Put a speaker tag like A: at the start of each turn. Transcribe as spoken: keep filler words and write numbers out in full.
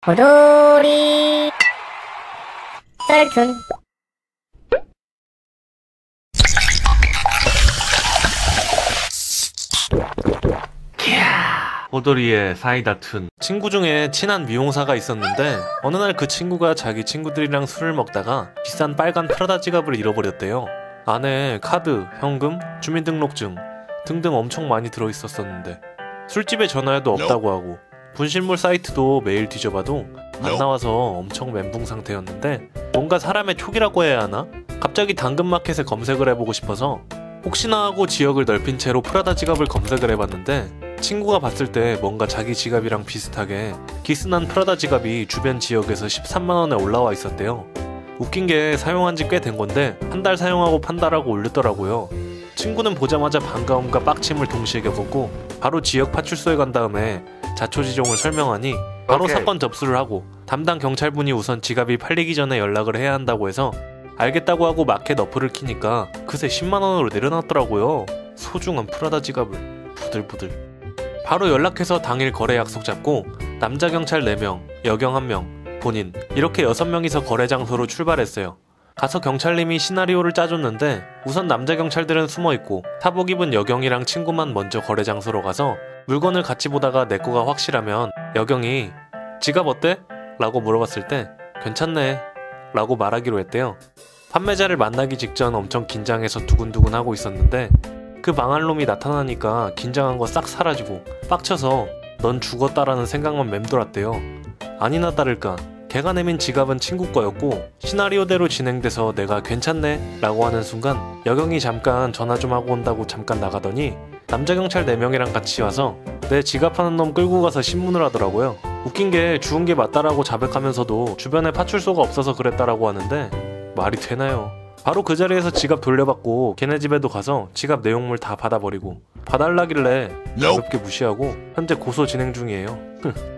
A: 고돌이 썰툰.
B: 호돌이의 사이다툰. 친구 중에 친한 미용사가 있었는데 어느 날 그 친구가 자기 친구들이랑 술을 먹다가 비싼 빨간 프라다 지갑을 잃어버렸대요. 안에 카드, 현금, 주민등록증 등등 엄청 많이 들어있었었는데 술집에 전화해도 없다고 하고 분실물 사이트도 매일 뒤져봐도 안 나와서 엄청 멘붕 상태였는데 뭔가 사람의 촉이라고 해야 하나? 갑자기 당근마켓에 검색을 해보고 싶어서 혹시나 하고 지역을 넓힌 채로 프라다 지갑을 검색을 해봤는데 친구가 봤을 때 뭔가 자기 지갑이랑 비슷하게 기스난 프라다 지갑이 주변 지역에서 십삼만 원에 올라와 있었대요. 웃긴 게 사용한 지 꽤 된 건데 한 달 사용하고 판다라고 올렸더라고요. 친구는 보자마자 반가움과 빡침을 동시에 겪었고 바로 지역 파출소에 간 다음에 자초지종을 설명하니 바로
C: 오케이.
B: 사건 접수를 하고 담당 경찰분이 우선 지갑이 팔리기 전에 연락을 해야 한다고 해서 알겠다고 하고 마켓 어플을 키니까 그새 십만 원으로 내려놨더라고요. 소중한 프라다 지갑을 부들부들. 바로 연락해서 당일 거래 약속 잡고 남자 경찰 네 명, 여경 한 명, 본인 이렇게 여섯 명이서 거래 장소로 출발했어요. 가서 경찰님이 시나리오를 짜줬는데 우선 남자 경찰들은 숨어있고 사복 입은 여경이랑 친구만 먼저 거래 장소로 가서 물건을 같이 보다가 내 거가 확실하면 여경이 지갑 어때? 라고 물어봤을 때 괜찮네 라고 말하기로 했대요. 판매자를 만나기 직전 엄청 긴장해서 두근두근 하고 있었는데 그 망할 놈이 나타나니까 긴장한 거 싹 사라지고 빡쳐서 넌 죽었다라는 생각만 맴돌았대요. 아니나 다를까 걔가 내민 지갑은 친구 거였고 시나리오대로 진행돼서 내가 괜찮네 라고 하는 순간 여경이 잠깐 전화 좀 하고 온다고 잠깐 나가더니 남자 경찰 네 명이랑 같이 와서 내 지갑하는 놈 끌고 가서 신문을 하더라고요. 웃긴 게 죽은 게 맞다라고 자백하면서도 주변에 파출소가 없어서 그랬다라고 하는데 말이 되나요? 바로 그 자리에서 지갑 돌려받고 걔네 집에도 가서 지갑 내용물 다 받아버리고 봐달라길래 가볍게 무시하고 현재 고소 진행 중이에요.